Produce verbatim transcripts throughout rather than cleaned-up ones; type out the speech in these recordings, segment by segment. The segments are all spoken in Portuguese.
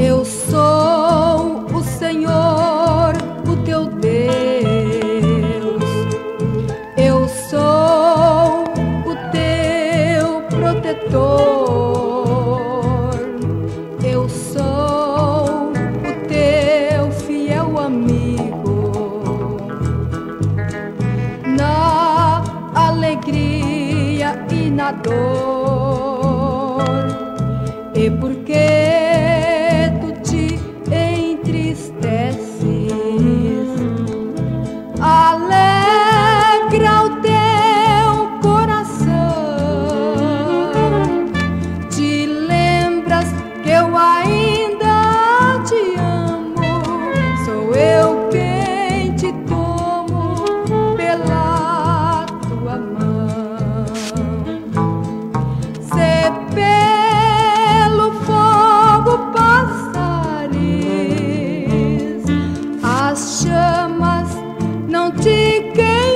Eu sou o Senhor, o teu Deus. Eu sou o teu protetor. Eu sou o teu fiel amigo. Na alegria e na dor. E porque alegra o teu coração, te lembras que eu ainda te amo, sou eu quem te tomo pela tua mão. Se pelo fogo passares, as chamas não te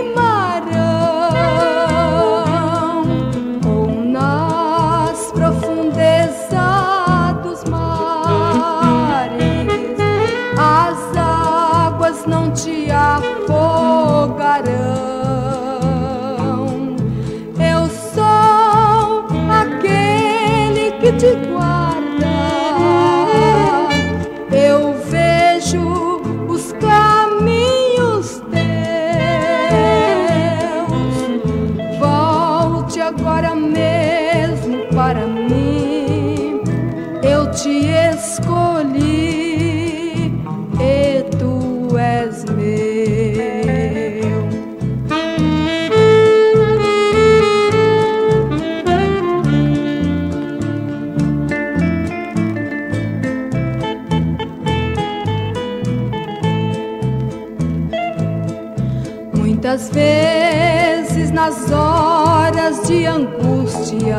queimarão, ou nas profundezas dos mares, as águas não te afogarão. Eu sou aquele que te guarda, eu vejo os caminhos agora mesmo para mim. Eu te escolhi e tu és meu. Muitas vezes nas horas de angústia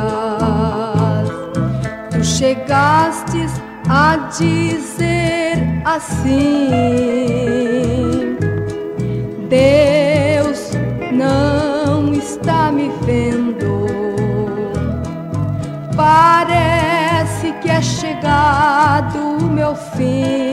tu chegastes a dizer assim: Deus não está me vendo, parece que é chegado o meu fim.